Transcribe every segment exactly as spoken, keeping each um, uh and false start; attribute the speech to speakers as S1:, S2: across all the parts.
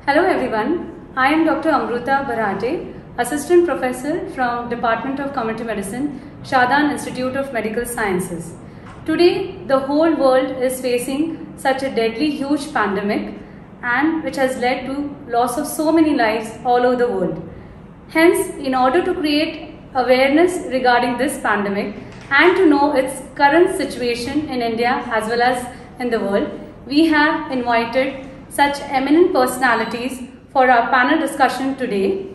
S1: Hello everyone, I am Doctor Amruta Bharate, Assistant Professor from Department of Community Medicine, Shadan Institute of Medical Sciences. Today, the whole world is facing such a deadly huge pandemic and which has led to loss of so many lives all over the world. Hence, in order to create awareness regarding this pandemic and to know its current situation in India as well as in the world, we have invited such eminent personalities for our panel discussion today.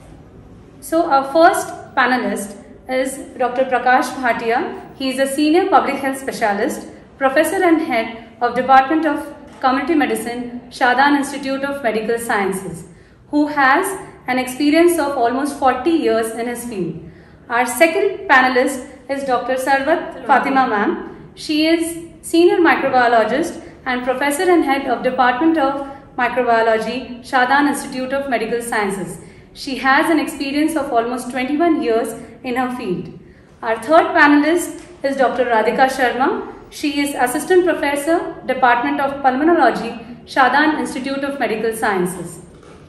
S1: So our first panelist is Doctor Prakash Bhatia. He is a senior public health specialist, professor and head of Department of Community Medicine, Shadan Institute of Medical Sciences, who has an experience of almost forty years in his field. Our second panelist is Doctor Sarwat Fatima ma'am. She is senior microbiologist and professor and head of Department of Microbiology, Shadan Institute of Medical Sciences. She has an experience of almost twenty-one years in her field. Our third panelist is Doctor Radhika Sharma. She is assistant professor, Department of Pulmonology, Shadan Institute of Medical Sciences.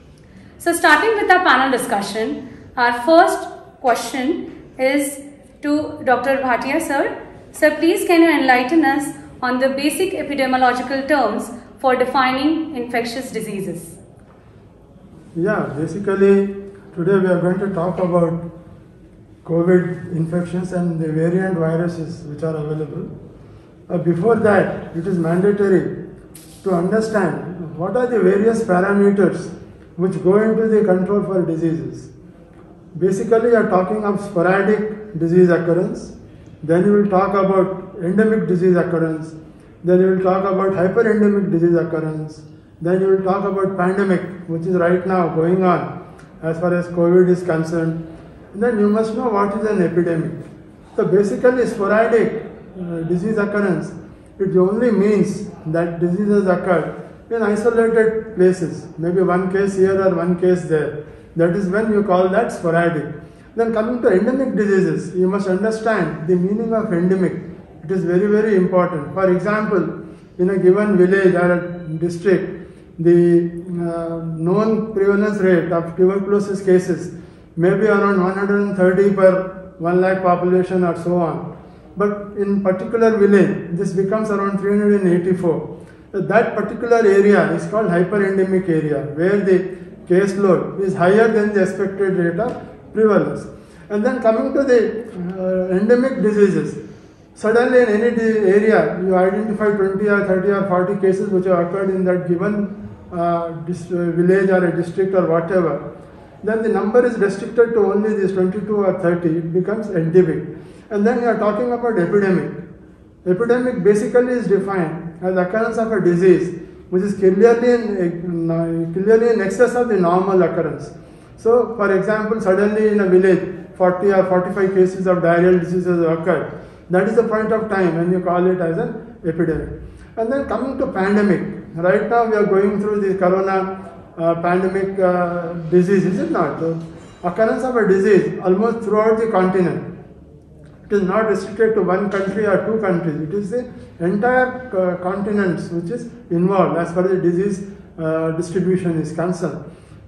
S1: So starting with our panel discussion, our first question is to Doctor Bhatia sir. Sir, please can you enlighten us on the basic epidemiological terms for defining infectious diseases?
S2: Yeah, basically today we are going to talk about COVID infections and the variant viruses which are available. Uh, before that, it is mandatory to understand what are the various parameters which go into the control for diseases. Basically, you are talking of sporadic disease occurrence, then you will talk about endemic disease occurrence, then you will talk about hyperendemic disease occurrence, then you will talk about pandemic, which is right now going on as far as COVID is concerned. And then you must know what is an epidemic. So basically sporadic uh, disease occurrence, it only means that diseases occur in isolated places, maybe one case here or one case there. That is when you call that sporadic. Then coming to endemic diseases, you must understand the meaning of endemic. It is very, very important. For example, in a given village or a district, the uh, known prevalence rate of tuberculosis cases may be around one hundred thirty per one lakh population or so on. But in particular village, this becomes around three hundred eighty-four. So that particular area is called hyperendemic area, where the caseload is higher than the expected rate of prevalence. And then coming to the uh, endemic diseases, suddenly in any area you identify twenty or thirty or forty cases which have occurred in that given uh, village or a district or whatever, then the number is restricted to only this twenty-two or thirty, it becomes endemic. And then you are talking about epidemic. Epidemic basically is defined as occurrence of a disease which is clearly in, clearly in excess of the normal occurrence. So for example, suddenly in a village forty or forty-five cases of diarrheal diseases occurred. That is the point of time when you call it as an epidemic. And then coming to pandemic, right now we are going through the corona uh, pandemic uh, disease, is it not? The occurrence of a disease almost throughout the continent. It is not restricted to one country or two countries. It is the entire uh, continents which is involved as far as the disease uh, distribution is concerned.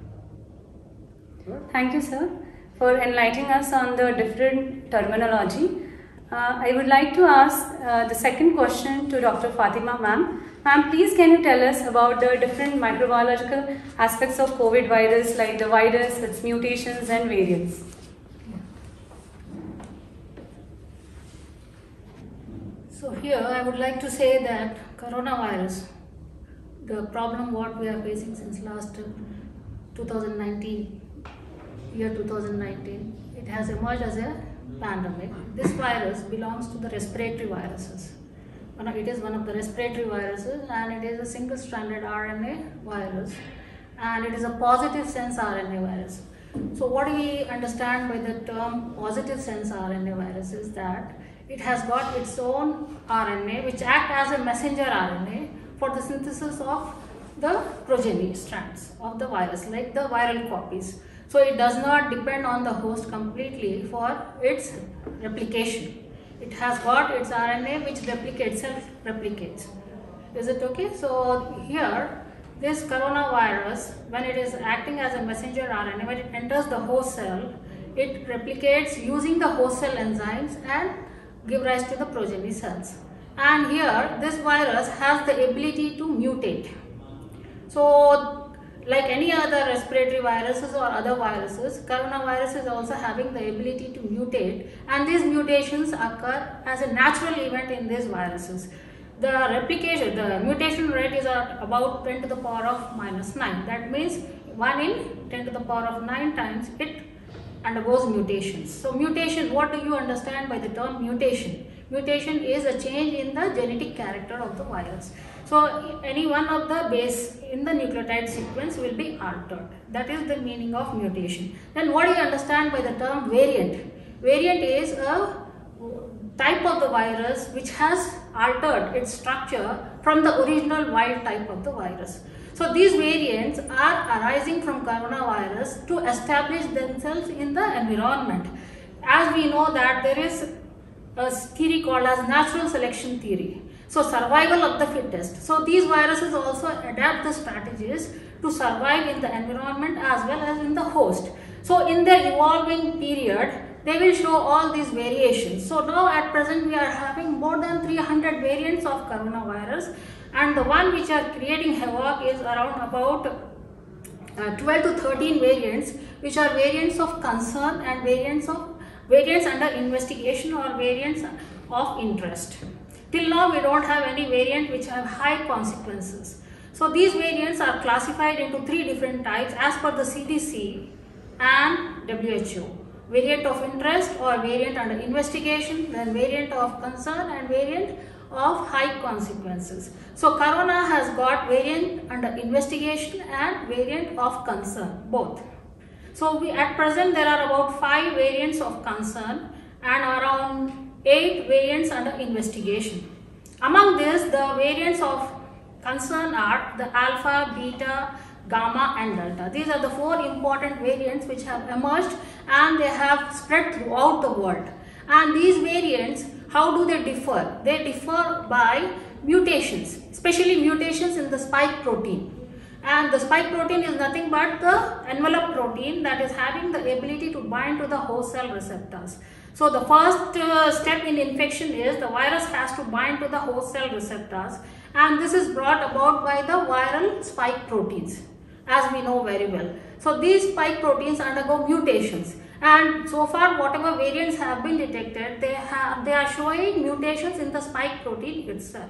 S1: Thank you, sir, for enlightening us on the different terminology. Uh, I would like to ask uh, the second question to Doctor Fatima ma'am. Ma'am, please can you tell us about the different microbiological aspects of COVID virus, like the virus, its mutations and variants?
S3: So here I would like to say that coronavirus, the problem what we are facing since last two thousand nineteen, year two thousand nineteen, it has emerged as a pandemic. This virus belongs to the respiratory viruses. It is one of the respiratory viruses and it is a single-stranded R N A virus and it is a positive sense R N A virus. So what do we understand by the term positive sense R N A virus is that it has got its own R N A which act as a messenger R N A for the synthesis of the progeny strands of the virus, like the viral copies. So it does not depend on the host completely for its replication. It has got its R N A which replicates, self replicates. Is it okay? So here this coronavirus, when it is acting as a messenger R N A, when it enters the host cell, it replicates using the host cell enzymes and give rise to the progeny cells. And here this virus has the ability to mutate. So like any other respiratory viruses or other viruses, coronavirus is also having the ability to mutate, and these mutations occur as a natural event in these viruses. The replication, the mutation rate is at about ten to the power of minus nine. That means one in ten to the power of nine times it undergoes mutations. So mutation, what do you understand by the term mutation? Mutation is a change in the genetic character of the virus. So any one of the base in the nucleotide sequence will be altered. That is the meaning of mutation. Then what do you understand by the term variant? Variant is a type of the virus which has altered its structure from the original wild type of the virus. So these variants are arising from coronavirus to establish themselves in the environment. As we know that there is a theory called as natural selection theory. So survival of the fittest. So these viruses also adapt the strategies to survive in the environment as well as in the host. So in their evolving period, they will show all these variations. So now at present we are having more than three hundred variants of coronavirus, and the one which are creating havoc is around about uh, twelve to thirteen variants, which are variants of concern and variants of variants under investigation or variants of interest. Till now we don't have any variant which have high consequences. So these variants are classified into three different types as per the C D C and W H O. Variant of interest or variant under investigation, then variant of concern and variant of high consequences. So corona has got variant under investigation and variant of concern, both. So we, at present there are about five variants of concern and around eight variants under investigation. Among this, the variants of concern are the alpha, beta, gamma and delta. These are the four important variants which have emerged and they have spread throughout the world. And these variants, how do they differ? They differ by mutations, especially mutations in the spike protein. And the spike protein is nothing but the envelope protein that is having the ability to bind to the host cell receptors. So the first uh, step in infection is the virus has to bind to the host cell receptors, and this is brought about by the viral spike proteins, as we know very well. So these spike proteins undergo mutations, and so far whatever variants have been detected, they have they are showing mutations in the spike protein itself.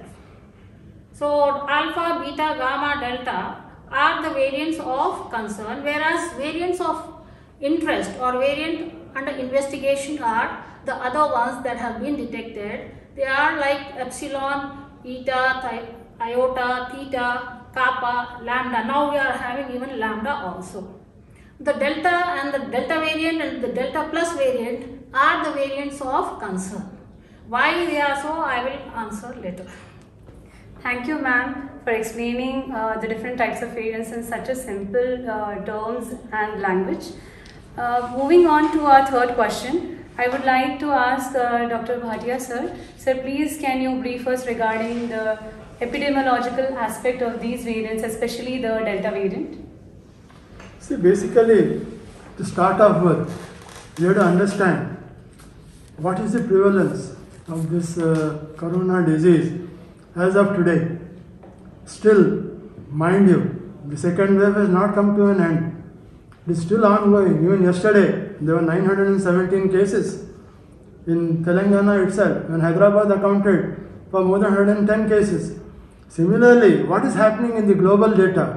S3: So alpha, beta, gamma, delta are the variants of concern, whereas variants of interest or variant under investigation are the other ones that have been detected. They are like epsilon, eta, iota, theta, kappa, lambda. Now we are having even lambda also. The delta and the delta variant and the delta plus variant are the variants of concern. Why they are so, I will answer later.
S1: Thank you, ma'am, for explaining uh, the different types of variants in such a simple uh, terms and language. Uh, moving on to our third question, I would like to ask uh, Doctor Bhatia sir. Sir, please can you brief us regarding the epidemiological aspect of these variants, especially the Delta variant?
S2: See, basically, to start off with, you have to understand what is the prevalence of this uh, corona disease as of today. Still, mind you, the second wave has not come to an end. It is still ongoing. Even yesterday, there were nine hundred seventeen cases in Telangana itself, when Hyderabad accounted for more than one hundred ten cases. Similarly, what is happening in the global data?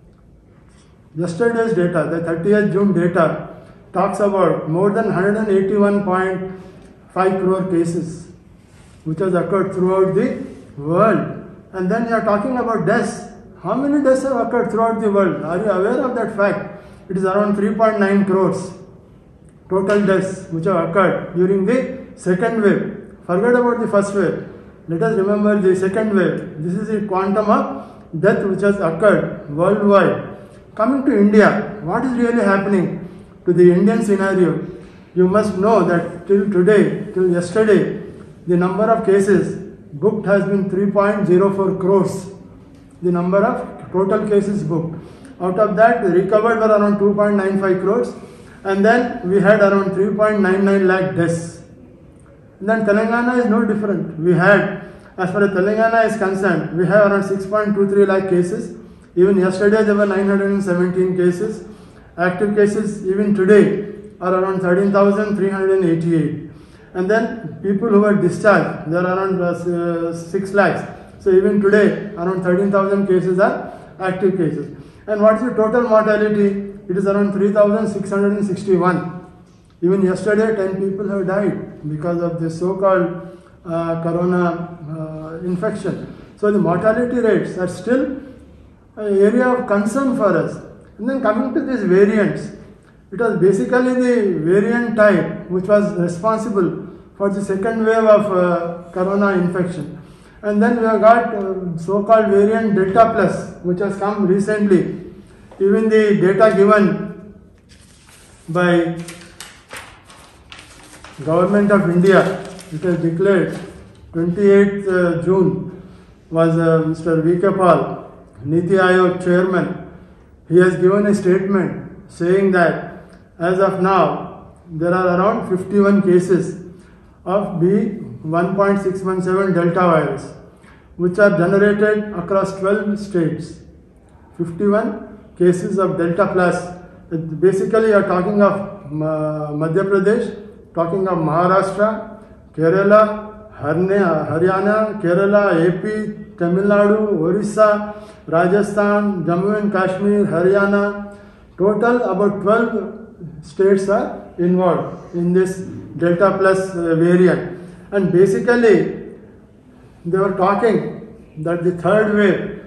S2: Yesterday's data, the thirtieth June data, talks about more than one hundred eighty-one point five crore cases, which has occurred throughout the world. And then you are talking about deaths. How many deaths have occurred throughout the world? Are you aware of that fact? It is around three point nine crores total deaths which have occurred during the second wave. Forget about the first wave. Let us remember the second wave. This is the quantum of death which has occurred worldwide. Coming to India, what is really happening to the Indian scenario? You must know that till today, till yesterday, the number of cases booked has been three point zero four crores. The number of total cases booked. Out of that, recovered were around two point nine five crores, and then we had around three point nine nine lakh deaths. And then Telangana is no different. We had, as far as Telangana is concerned, we have around six point two three lakh cases. Even yesterday there were nine hundred seventeen cases. Active cases even today are around thirteen thousand three hundred eighty-eight. And then people who were discharged, there are around uh, six lakhs. So even today around thirteen thousand cases are active cases. And what is the total mortality? It is around three thousand six hundred sixty-one. Even yesterday ten people have died because of this so-called uh, corona uh, infection. So the mortality rates are still an area of concern for us. And then coming to these variants, it was basically the variant type which was responsible for the second wave of uh, corona infection. And then we have got uh, so-called variant Delta Plus, which has come recently. Even the data given by Government of India, it has declared twenty-eighth uh, June was uh, Mister V K Paul, Niti Aayog chairman. He has given a statement saying that as of now there are around fifty-one cases of B one point six one seven Delta virus which are generated across twelve states. fifty-one cases of Delta Plus. Basically you are talking of uh, Madhya Pradesh, talking of Maharashtra, Kerala, Haryana, Kerala, A P, Tamil Nadu, Orissa, Rajasthan, Jammu and Kashmir, Haryana. Total about twelve states are involved in this Delta Plus uh, variant. And basically they were talking that the third wave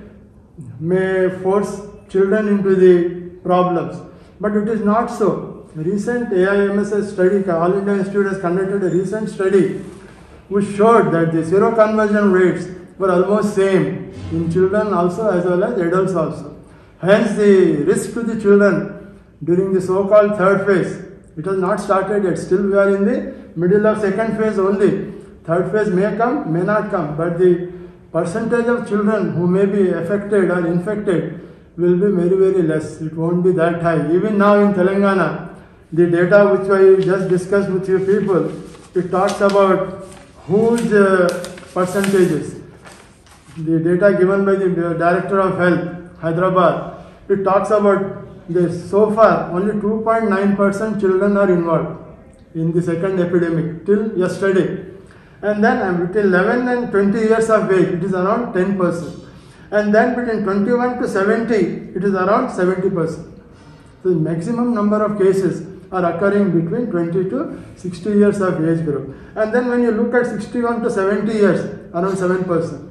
S2: may force children into the problems. But it is not so. Recent A I M S S study, All India Institute has conducted a recent study which showed that the seroconversion rates were almost same in children also as well as adults also. Hence the risk to the children during the so-called third phase, it has not started yet. Still we are in the middle of second phase only. Third phase may come, may not come, but the percentage of children who may be affected or infected will be very very less. It won't be that high. Even now in Telangana, the data which I just discussed with you people, it talks about huge uh, percentages. The data given by the Director of Health, Hyderabad, it talks about this. So far, only two point nine percent children are involved in the second epidemic till yesterday. And then um, between eleven and twenty years of age, it is around ten percent. And then between twenty-one to seventy, it is around seventy percent. So the maximum number of cases are occurring between twenty to sixty years of age group. And then when you look at sixty-one to seventy years, around seven percent.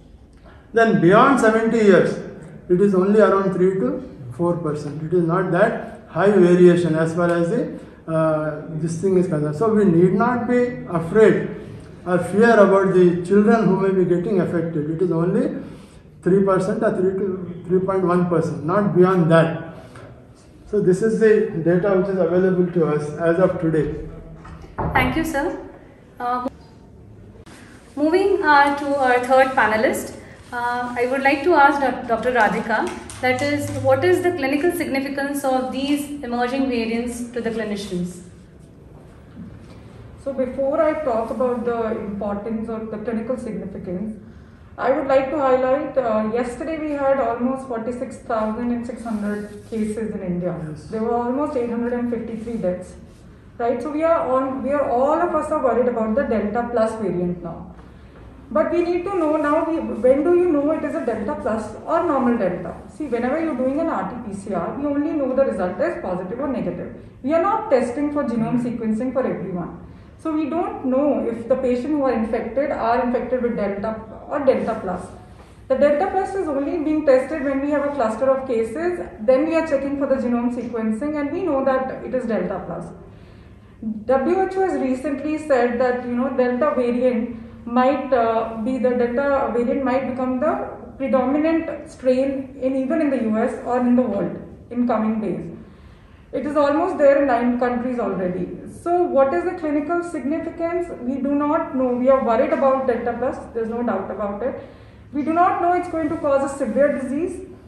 S2: Then beyond seventy years, it is only around three to four percent. It is not that high variation as far as the, uh, this thing is concerned. So we need not be afraid or fear about the children who may be getting affected. It is only three percent or three to three point one percent, not beyond that. So this is the data which is available to us as of today.
S1: Thank you, sir. Uh, moving uh, to our third panelist, uh, I would like to ask Doctor Radhika, that is, what is the clinical significance of these emerging variants to the clinicians?
S4: So before I talk about the importance or the clinical significance, I would like to highlight, uh, yesterday we had almost forty-six thousand six hundred cases in India.
S2: Yes.
S4: There were almost eight hundred fifty-three deaths, right? So we are on, we are all of us are worried about the Delta Plus variant now. But we need to know now, we, when do you know it is a Delta Plus or normal Delta? See, whenever you're doing an R T P C R, we only know the result as positive or negative. We are not testing for genome sequencing for everyone. So we don't know if the patient who are infected are infected with Delta or Delta Plus. The Delta Plus is only being tested when we have a cluster of cases, then we are checking for the genome sequencing and we know that it is Delta Plus. W H O has recently said that, you know, Delta variant might uh, be, the Delta variant might become the predominant strain in even in the U S or in the world in coming days. It is almost there in nine countries already. So what is the clinical significance? We do not know. We are worried about Delta Plus, there's no doubt about it. We do not know it's going to cause a severe disease.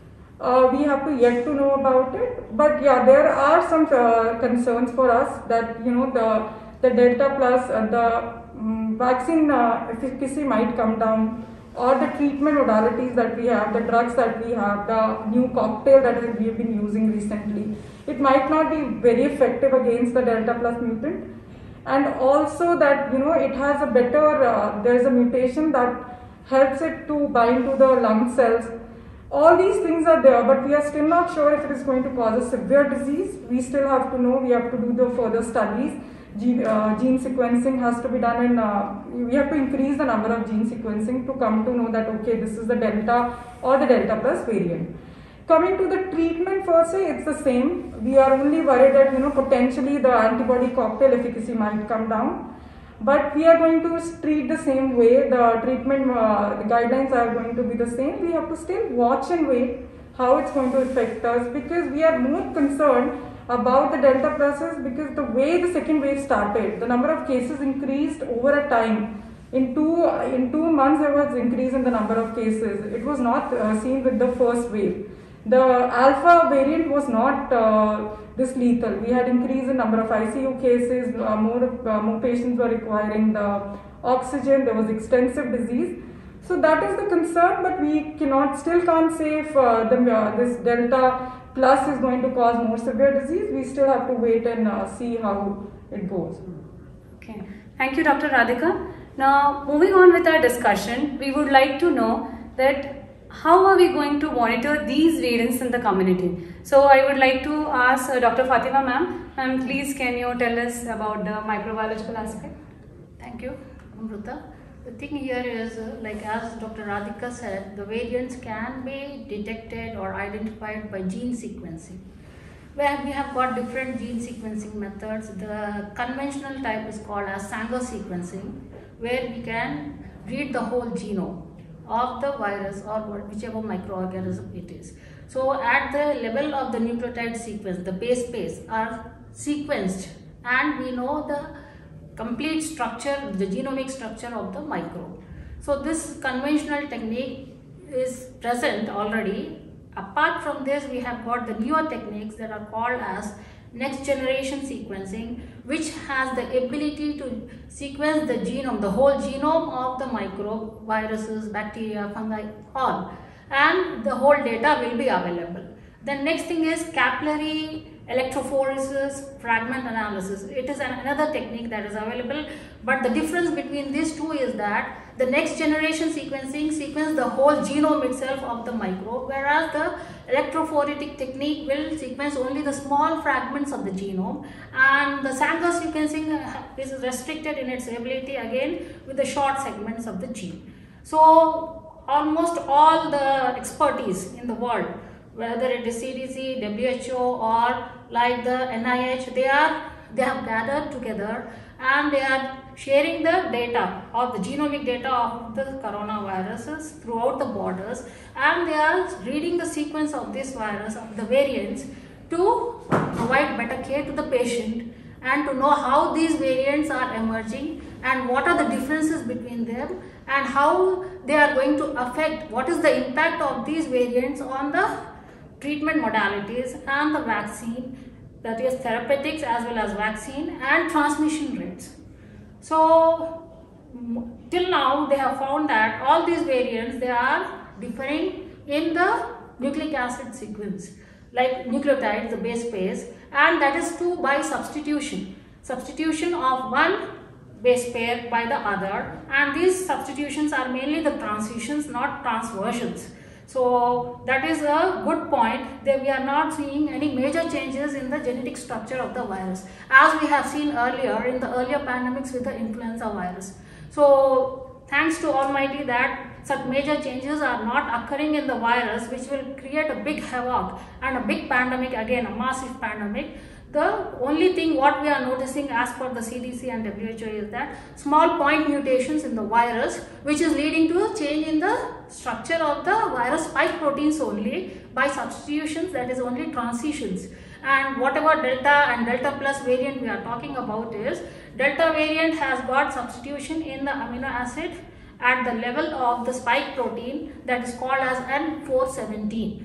S4: Uh, we have to yet to know about it. But yeah, there are some uh, concerns for us that, you know, the, the Delta plus, uh, the um, vaccine uh, efficacy might come down, or the treatment modalities that we have, the drugs that we have, the new cocktail that we have been using recently, it might not be very effective against the Delta plus mutant. And also that, you know, it has a better, uh, there's a mutation that helps it to bind to the lung cells. All these things are there, but we are still not sure if it is going to cause a severe disease. We still have to know, we have to do the further studies. Gene, uh, gene sequencing has to be done, and uh, we have to increase the number of gene sequencing to come to know that, okay, this is the Delta or the Delta plus variant. Coming to the treatment per se, it's the same. We are only worried that, you know, potentially the antibody cocktail efficacy might come down. But we are going to treat the same way. The treatment uh, the guidelines are going to be the same. We have to still watch and wait how it's going to affect us, because we are more concerned about the Delta pluses, because the way the second wave started, the number of cases increased over a time. In two, in two months there was increase in the number of cases. It was not uh, seen with the first wave. The alpha variant was not uh, this lethal. We had increase in number of I C U cases, uh, more, uh, more patients were requiring the oxygen, there was extensive disease. So that is the concern, but we cannot, still can't say if uh, the, uh, this Delta plus is going to cause more severe disease. We still have to wait and uh, see how it goes.
S1: Okay, thank you, Doctor Radhika. Now, moving on with our discussion, we would like to know that how are we going to monitor these variants in the community? So I would like to ask uh, Doctor Fatima ma'am, ma'am, please can you tell us about the microbiological aspect?
S3: Thank you, Amruta. The thing here is, uh, like as Doctor Radhika said, the variants can be detected or identified by gene sequencing. Where we have got different gene sequencing methods. The conventional type is called as Sanger sequencing, where we can read the whole genome of the virus or whichever microorganism it is. So at the level of the nucleotide sequence, the base pairs are sequenced, and we know the complete structure, the genomic structure of the microbe. So this conventional technique is present already. Apart from this, we have got the newer techniques that are called as next generation sequencing, which has the ability to sequence the genome, the whole genome of the microbe, viruses, bacteria, fungi, all, and the whole data will be available. The next thing is capillary electrophoresis fragment analysis. It is an, another technique that is available, but the difference between these two is that the next generation sequencing sequence the whole genome itself of the microbe, whereas the electrophoretic technique will sequence only the small fragments of the genome, and the Sanger sequencing is restricted in its ability again with the short segments of the gene. So almost all the expertise in the world, whether it is C D C, W H O, or like the N I H, they are they have gathered together and they are sharing the data of the genomic data of the coronaviruses throughout the borders, and they are reading the sequence of this virus, of the variants, to provide better care to the patient and to know how these variants are emerging and what are the differences between them and how they are going to affect, what is the impact of these variants on the treatment modalities and the vaccine, that is therapeutics as well as vaccine, and transmission rates. So till now they have found that all these variants, they are differing in the nucleic acid sequence, like nucleotides, the base pairs, and that is too by substitution. Substitution of one base pair by the other, and these substitutions are mainly the transitions, not transversions. So that is a good point, that we are not seeing any major changes in the genetic structure of the virus, as we have seen earlier in the earlier pandemics with the influenza virus. So thanks to Almighty that such major changes are not occurring in the virus, which will create a big havoc and a big pandemic, again a massive pandemic. The only thing what we are noticing as per the C D C and W H O is that small point mutations in the virus, which is leading to a change in the structure of the virus spike proteins only by substitutions, that is only transitions. And whatever Delta and Delta plus variant we are talking about is, Delta variant has got substitution in the amino acid at the level of the spike protein, that is called as N four seventeen.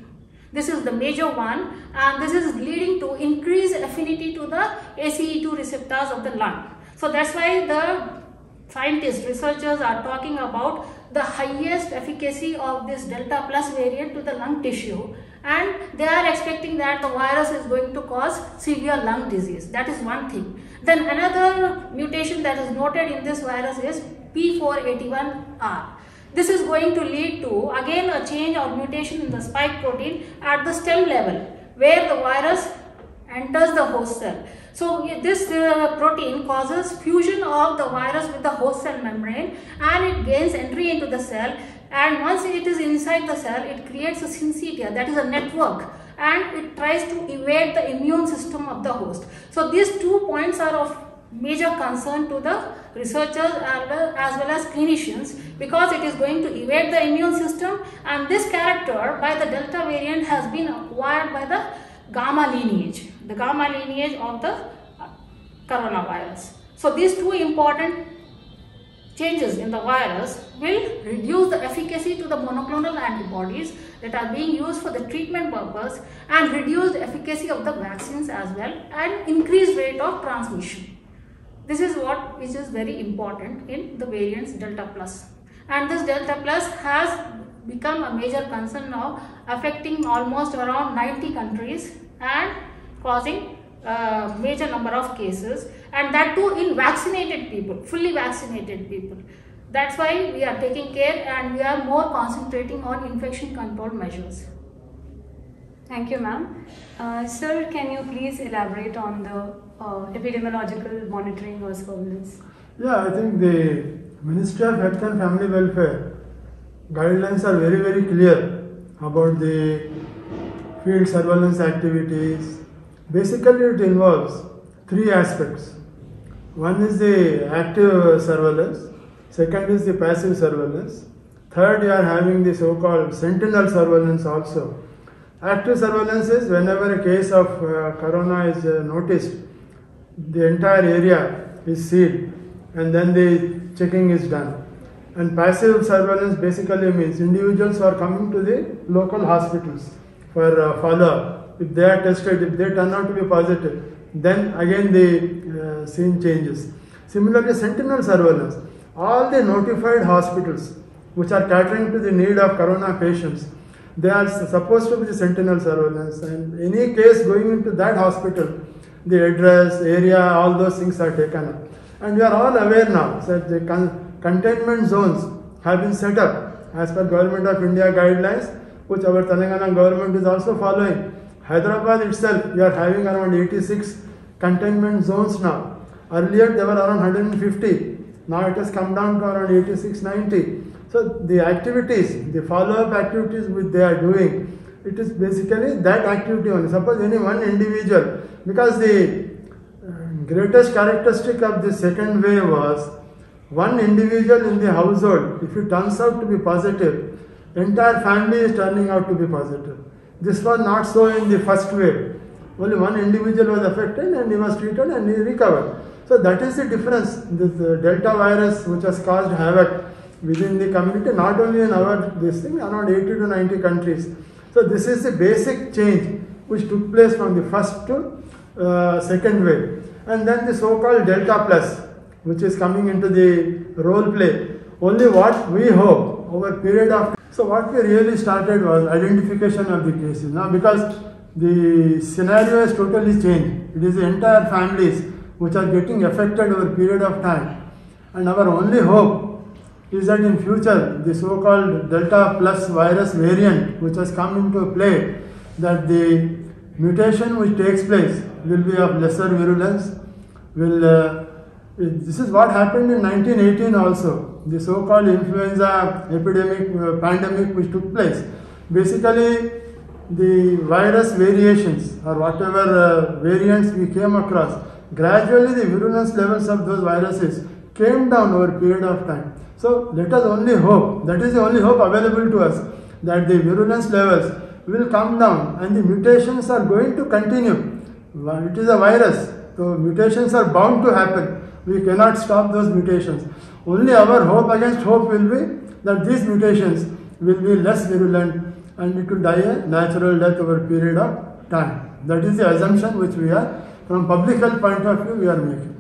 S3: This is the major one, and this is leading to increased affinity to the A C E two receptors of the lung. So that's why the scientists, researchers are talking about the highest efficacy of this Delta plus variant to the lung tissue, and they are expecting that the virus is going to cause severe lung disease. That is one thing. Then another mutation that is noted in this virus is P four eighty-one R. This is going to lead to again a change or mutation in the spike protein at the stem level, where the virus enters the host cell. So this uh, protein causes fusion of the virus with the host cell membrane, and it gains entry into the cell, and once it is inside the cell, it creates a syncytia, that is a network, and it tries to evade the immune system of the host. So these two points are of major concern to the researchers as well, as well as clinicians, because it is going to evade the immune system, and this character by the Delta variant has been acquired by the gamma lineage, the gamma lineage of the coronavirus. So these two important changes in the virus will reduce the efficacy to the monoclonal antibodies that are being used for the treatment purpose, and reduce the efficacy of the vaccines as well, and increase rate of transmission. This is what which is very important in the variants Delta plus, and this Delta plus has become a major concern now, affecting almost around ninety countries and causing a major number of cases, and that too in vaccinated people, fully vaccinated people. That's why we are taking care, and we are more concentrating on infection control measures.
S1: Thank you, ma'am. Uh, sir, can you please elaborate on the uh, epidemiological monitoring or surveillance?
S2: Yeah, I think the Ministry of Health and Family Welfare guidelines are very, very clear about the field surveillance activities. Basically, it involves three aspects. One is the active surveillance, second is the passive surveillance, third you are having the so-called sentinel surveillance also. Active surveillance is whenever a case of uh, corona is uh, noticed, the entire area is sealed and then the checking is done. And passive surveillance basically means individuals who are coming to the local hospitals for uh, follow-up. If they are tested, if they turn out to be positive, then again the uh, scene changes. Similarly, sentinel surveillance. All the notified hospitals which are catering to the need of corona patients, they are supposed to be the sentinel surveillance, and any case going into that hospital, the address, area, all those things are taken up. And we are all aware now that the con containment zones have been set up as per Government of India guidelines, which our Telangana government is also following. Hyderabad itself, we are having around eighty-six containment zones now. Earlier they were around one hundred fifty. Now it has come down to around eighty-six, ninety. So the activities, the follow-up activities which they are doing, it is basically that activity only. Suppose any one individual, because the uh, greatest characteristic of the second wave was one individual in the household, if it turns out to be positive, entire family is turning out to be positive. This was not so in the first wave. Only one individual was affected and he was treated and he recovered. So that is the difference. This uh, Delta virus which has caused havoc within the community, not only in our this thing, around eighty to ninety countries. So this is the basic change which took place from the first to uh, second wave. And then the so-called Delta plus, which is coming into the role play. Only what we hope over a period of. So what we really started was identification of the cases. Now because the scenario has totally changed. It is the entire families which are getting affected over a period of time. And our only hope is that in future the so-called Delta plus virus variant which has come into play, that the mutation which takes place will be of lesser virulence. Will uh, it, this is what happened in nineteen eighteen also, the so-called influenza epidemic, uh, pandemic which took place. Basically the virus variations or whatever uh, variants we came across, gradually the virulence levels of those viruses came down over a period of time. So let us only hope, that is the only hope available to us, that the virulence levels will come down and the mutations are going to continue. It is a virus, so mutations are bound to happen. We cannot stop those mutations. Only our hope against hope will be that these mutations will be less virulent and it will die a natural death over a period of time. That is the assumption which we are, from public health point of view, we are making.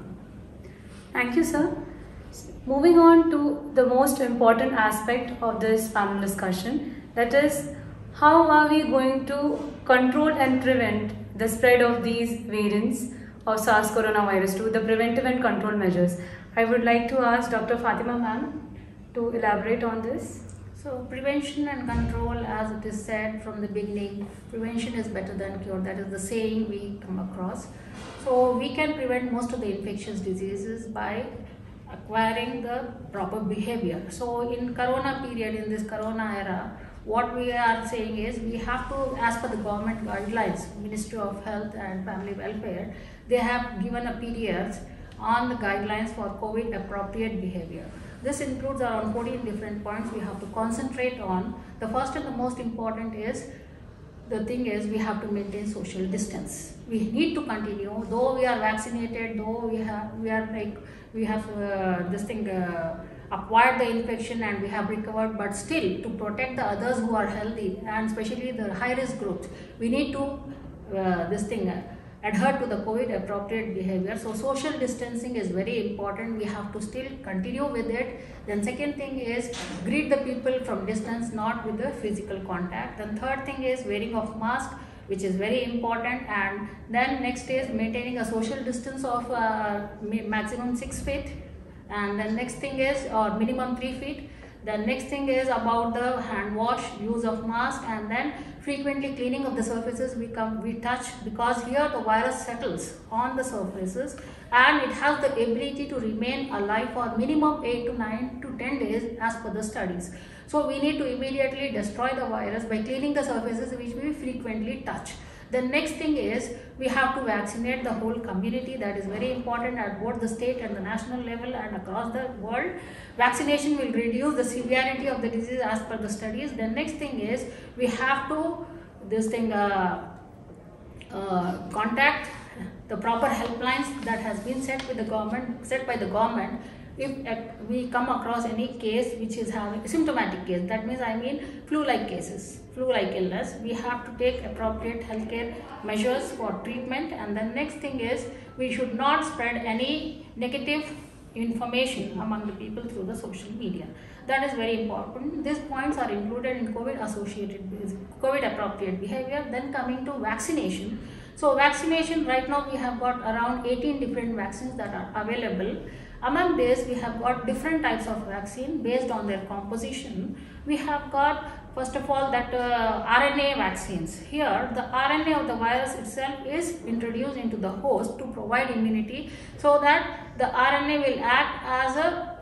S1: Thank you, sir. Moving on to the most important aspect of this panel discussion, that is, how are we going to control and prevent the spread of these variants of SARS coronavirus two, the preventive and control measures. I would like to ask Doctor Fatima ma'am to elaborate on this.
S3: So prevention and control, as it is said from the beginning, prevention is better than cure. That is the saying we come across. So we can prevent most of the infectious diseases by acquiring the proper behavior. So in corona period, in this corona era, what we are saying is we have to, as per the government guidelines, Ministry of Health and Family Welfare, they have given a periods on the guidelines for COVID appropriate behavior. This includes around fourteen different points we have to concentrate on. The first and the most important is, the thing is we have to maintain social distance. We need to continue, though we are vaccinated, though we have, we are like, we have uh, this thing, uh, acquired the infection and we have recovered, but still to protect the others who are healthy and especially the high risk groups, we need to uh, this thing uh, adhere to the COVID appropriate behavior. So social distancing is very important. We have to still continue with it. Then second thing is greet the people from distance, not with the physical contact. Then third thing is wearing of mask, which is very important. And then next is maintaining a social distance of uh, maximum six feet. And then next thing is or minimum three feet. The next thing is about the hand wash, use of mask, and then frequently cleaning of the surfaces we come we touch, because here the virus settles on the surfaces and it has the ability to remain alive for minimum eight to nine to ten days as per the studies. So we need to immediately destroy the virus by cleaning the surfaces which we frequently touch. The next thing is we have to vaccinate the whole community. That is very important at both the state and the national level and across the world. Vaccination will reduce the severity of the disease as per the studies. The next thing is we have to this thing uh, uh, contact the proper helplines that has been set with the government, set by the government. If uh, we come across any case which is having a symptomatic case, that means I mean flu-like cases, flu-like illness, we have to take appropriate healthcare measures for treatment. And the next thing is we should not spread any negative information among the people through the social media. That is very important. These points are included in COVID associated with COVID appropriate behavior. Then coming to vaccination. So vaccination, right now we have got around eighteen different vaccines that are available. Among this, we have got different types of vaccine based on their composition. We have got, first of all, that uh, R N A vaccines. Here, the R N A of the virus itself is introduced into the host to provide immunity, so that the R N A will act as a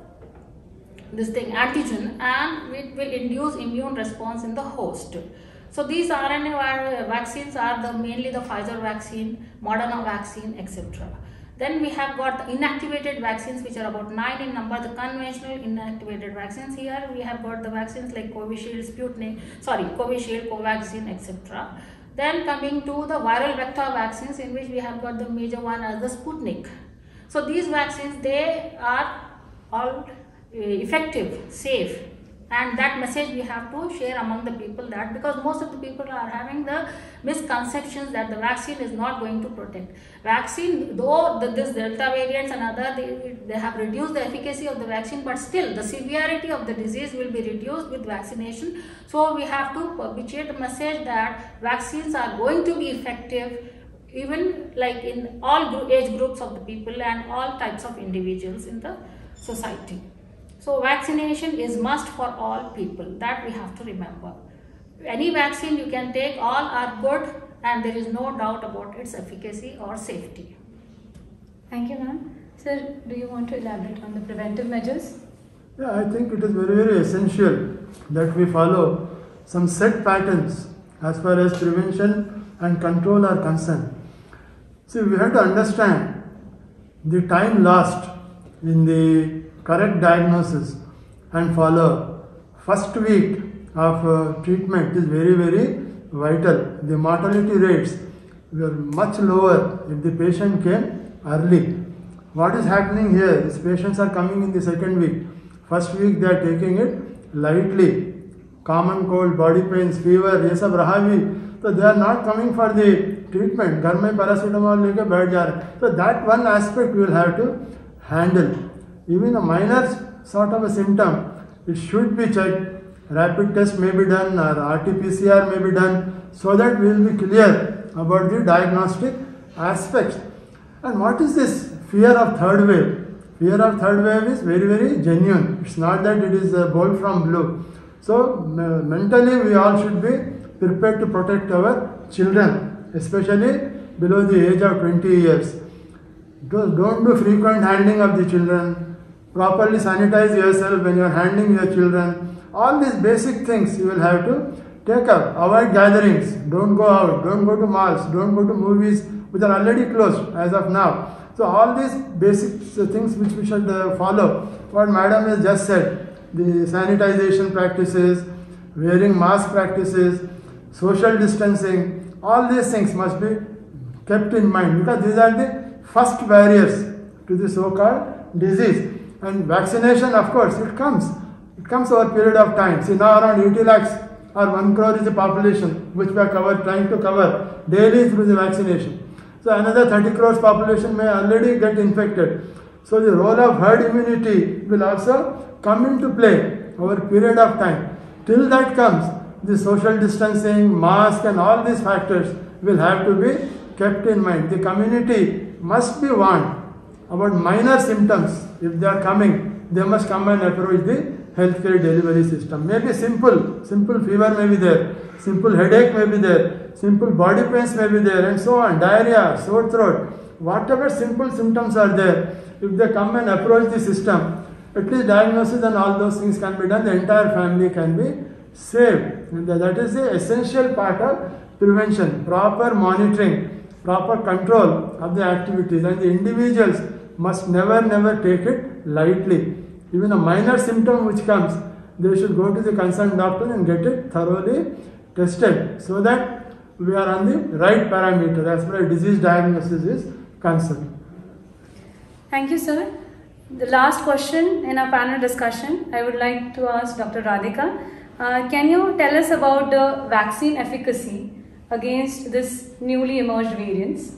S3: this thing antigen and it will induce immune response in the host. So these R N A vaccines are the mainly the Pfizer vaccine, Moderna vaccine, et cetera. Then we have got the inactivated vaccines, which are about nine in number, the conventional inactivated vaccines. Here we have got the vaccines like Covishield, Sputnik, sorry, Covishield, Covaxin, et cetera. Then coming to the viral vector vaccines, in which we have got the major one as the Sputnik. So these vaccines, they are all effective, safe, and that message we have to share among the people, that because most of the people are having the misconceptions that the vaccine is not going to protect. Vaccine, though the, this Delta variants and other, they, they have reduced the efficacy of the vaccine, but still the severity of the disease will be reduced with vaccination. So we have to perpetuate the message that vaccines are going to be effective even like in all age groups of the people and all types of individuals in the society. So vaccination is must for all people, that we have to remember. Any vaccine you can take, all are good and there is no doubt about its efficacy or safety.
S1: Thank you, ma'am. Sir, do you want to elaborate on the preventive measures?
S2: Yeah, I think it is very, very essential that we follow some set patterns as far as prevention and control are concerned. See, we have to understand the time lost in the correct diagnosis and follow. First week of uh, treatment is very, very vital. The mortality rates were much lower if the patient came early. What is happening here? These patients are coming in the second week. First week they are taking it lightly. common cold, body pains, fever, ये सब रहा भी, तो they are not coming for the treatment. घर में paracetamol लेके बैठ जा रहे. So that one aspect we will have to handle. Even a minor sort of a symptom, it should be checked. Rapid test may be done or R T P C R may be done, so that we will be clear about the diagnostic aspects. And what is this fear of third wave? Fear of third wave is very very genuine. It's not that it is a bolt from blue. So mentally we all should be prepared to protect our children, especially below the age of twenty years. Don't do frequent handling of the children. Properly sanitize yourself when you are handling your children. All these basic things you will have to take up. Avoid gatherings. Don't go out. Don't go to malls. Don't go to movies which are already closed as of now. So all these basic things which we should uh, follow. What Madam has just said. The sanitization practices, wearing mask practices, social distancing. All these things must be kept in mind because these are the first barriers to the so-called disease. And vaccination, of course, it comes. It comes over a period of time. See, now around eighty lakhs or one crore is the population which we are cover, trying to cover daily through the vaccination. So another thirty crores population may already get infected. So the role of herd immunity will also come into play over a period of time. Till that comes, the social distancing, mask and all these factors will have to be kept in mind. The community must be warned about minor symptoms. If they are coming, they must come and approach the healthcare delivery system. Maybe simple, simple fever may be there, simple headache may be there, simple body pains may be there and so on, diarrhea, sore throat, whatever simple symptoms are there, if they come and approach the system, at least diagnosis and all those things can be done, the entire family can be saved. And that is the essential part of prevention, proper monitoring, proper control of the activities, and the individuals must never never take it lightly. Even a minor symptom which comes, they should go to the concerned doctor and get it thoroughly tested so that we are on the right parameter as far as disease diagnosis is concerned.
S1: Thank you, sir. The last question in our panel discussion, I would like to ask Doctor Radhika. Uh, can you tell us about the vaccine efficacy against this newly emerged variants?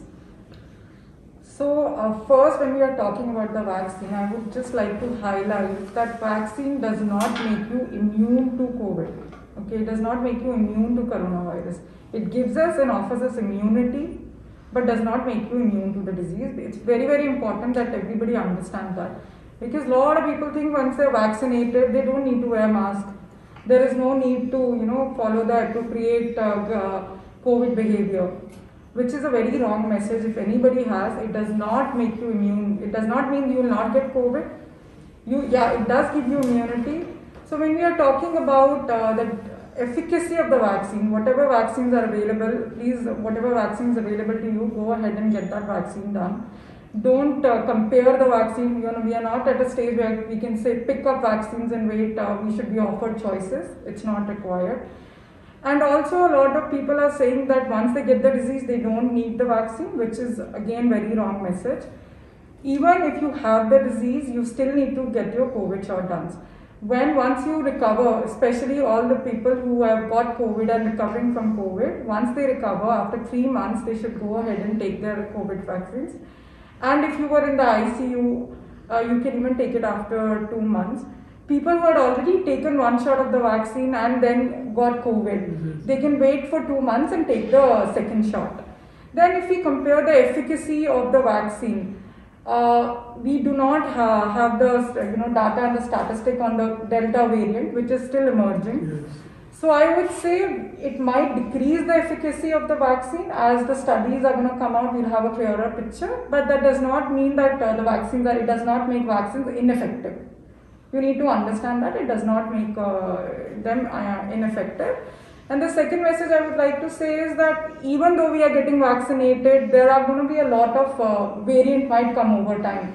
S4: So uh, first, when we are talking about the vaccine, I would just like to highlight that vaccine does not make you immune to COVID. Okay, it does not make you immune to coronavirus. It gives us and offers us immunity, but does not make you immune to the disease. It's very, very important that everybody understand that. Because a lot of people think once they're vaccinated, they don't need to wear a mask. There is no need to, you know, follow the appropriate uh, uh, COVID behavior, which is a very wrong message. If anybody has, it does not make you immune. It does not mean you will not get COVID. You, yeah, it does give you immunity. So when we are talking about uh, the efficacy of the vaccine, whatever vaccines are available, please, whatever vaccine is available to you, go ahead and get that vaccine done. Don't uh, compare the vaccine. You know, we are not at a stage where we can say pick up vaccines and wait. Uh, we should be offered choices. It's not required. And also a lot of people are saying that once they get the disease, they don't need the vaccine, which is again very wrong message. Even if you have the disease, you still need to get your COVID shot done. When once you recover, especially all the people who have got COVID and recovering from COVID, once they recover after three months, they should go ahead and take their COVID vaccines. And if you were in the I C U, uh, you can even take it after two months. People who had already taken one shot of the vaccine and then got COVID, mm-hmm. they can wait for two months and take the second shot. Then if we compare the efficacy of the vaccine, uh, we do not ha have the you know data and the statistic on the Delta variant, which is still emerging. Yes. So I would say it might decrease the efficacy of the vaccine. As the studies are going to come out, we'll have a clearer picture. But that does not mean that uh, the vaccines are, it does not make vaccines ineffective. You need to understand that it does not make uh, them uh, ineffective. And the second message I would like to say is that even though we are getting vaccinated, there are going to be a lot of uh, variant might come over time.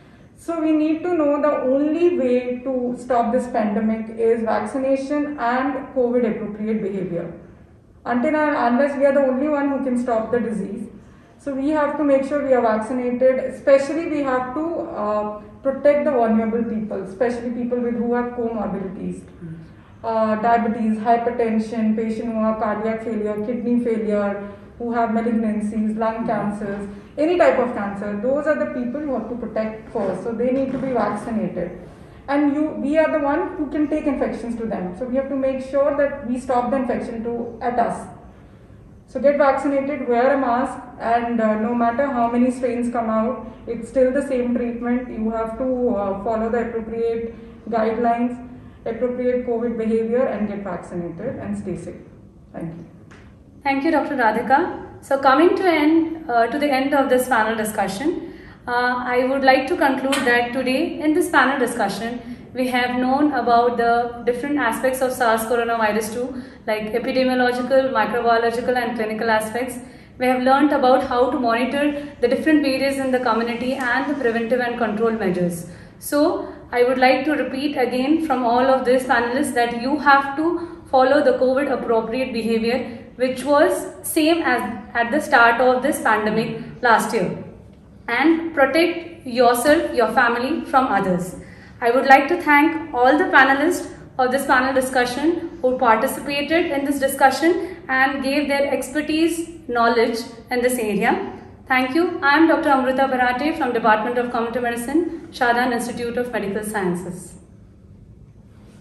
S4: So we need to know the only way to stop this pandemic is vaccination and COVID appropriate behavior. Until and unless we are the only one who can stop the disease. So we have to make sure we are vaccinated, especially we have to uh, protect the vulnerable people, especially people with who have comorbidities. uh, diabetes, hypertension, patient who have cardiac failure, kidney failure, who have malignancies, lung cancers, any type of cancer. Those are the people who have to protect first. So they need to be vaccinated. And you, we are the one who can take infections to them. So we have to make sure that we stop the infection to at us. So get vaccinated, wear a mask, and uh, no matter how many strains come out, it's still the same treatment. You have to uh, follow the appropriate guidelines, appropriate COVID behavior, and get vaccinated and stay safe. Thank you.
S1: Thank you, Doctor Radhika. So coming to end uh, to the end of this panel discussion, uh, I would like to conclude that today in this panel discussion, we have known about the different aspects of SARS coronavirus two, like epidemiological, microbiological and clinical aspects. We have learnt about how to monitor the different variants in the community and the preventive and control measures. So I would like to repeat again from all of these panelists that you have to follow the COVID appropriate behavior, which was same as at the start of this pandemic last year, and protect yourself, your family from others. I would like to thank all the panelists of this panel discussion who participated in this discussion and gave their expertise, knowledge in this area. Thank you. I am Doctor Amruta Bharate from Department of Community Medicine, Shadan Institute of Medical Sciences.